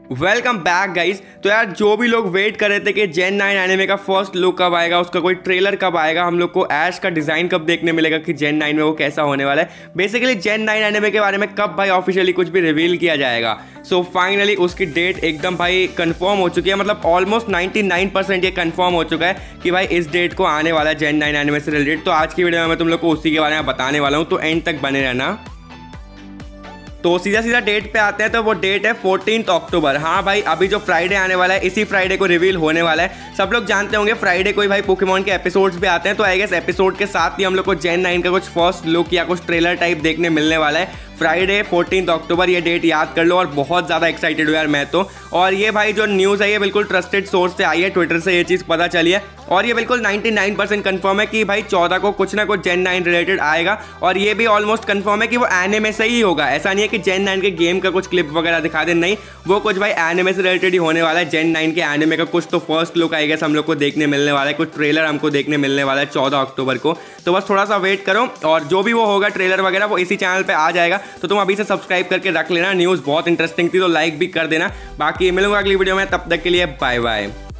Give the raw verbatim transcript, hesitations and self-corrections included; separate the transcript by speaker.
Speaker 1: Welcome back guys. तो यार जो भी लोग वेट कर रहे थे कि जेन नाइन एनिमे का फर्स्ट लुक कब आएगा, उसका कोई ट्रेलर कब आएगा, हम लोग को ऐश का डिज़ाइन कब देखने मिलेगा कि जेन नाइन में वो कैसा होने वाला है, बेसिकली जेन नाइन एनिमे के बारे में कब भाई ऑफिशियली कुछ भी रिवील किया जाएगा। सो so, फाइनली उसकी डेट एकदम भाई कंफर्म हो चुकी है, मतलब ऑलमोस्ट निन्यानवे परसेंट ये कंफर्म हो चुका है कि भाई इस डेट को आने वाला है जेन नाइन एनिमे से रिलेटेड। तो आज की वीडियो में मैं तुम लोग को उसी के बारे में बताने वाला हूँ, तो एंड तक बने रहना। तो सीधा सीधा डेट पे आते हैं, तो वो डेट है फोर्टीन अक्टूबर। हाँ भाई, अभी जो फ्राइडे आने वाला है इसी फ्राइडे को रिवील होने वाला है। सब लोग जानते होंगे फ्राइडे को ही भाई पोकेमॉन के एपिसोड्स भी आते हैं, तो आई गेस एपिसोड के साथ ही हम लोग को जेन नाइन का कुछ फर्स्ट लुक या कुछ ट्रेलर टाइप देखने मिलने वाला है। फ्राइडे फोर्टीन अक्टूबर, ये डेट याद कर लो। और बहुत ज़्यादा एक्साइटेड हूँ यार मैं तो। और ये भाई जो न्यूज़ है ये बिल्कुल ट्रस्टेड सोर्स से आई है, ट्विटर से ये चीज़ पता चली है। और ये बिल्कुल निन्यानवे परसेंट कंफर्म है कि भाई चौदह को कुछ ना कुछ जेन नाइन रिलेटेड आएगा। और ये भी ऑलमोस्ट कंफर्म है कि वो एनिमे से ही होगा। ऐसा नहीं है कि जेन नाइन के गेम का कुछ क्लिप वगैरह दिखा दे, नहीं, वो कुछ भाई एनिमे से रिलेटेड ही होने वाला है। जेन नाइन के एनिमे का कुछ तो फर्स्ट लुक आएगा, हम लोग को देखने मिलने वाला है, कुछ ट्रेलर हमको देखने मिलने वाला है चौदह अक्टूबर को। तो बस थोड़ा सा वेट करो, और जो भी वो होगा ट्रेलर वगैरह वो इसी चैनल पर आ जाएगा। तो तुम अभी से सब्सक्राइब करके रख लेना। न्यूज़ बहुत इंटरेस्टिंग थी तो लाइक भी कर देना। बाकी मिलूंगा अगली वीडियो में, तब तक के लिए बाय बाय।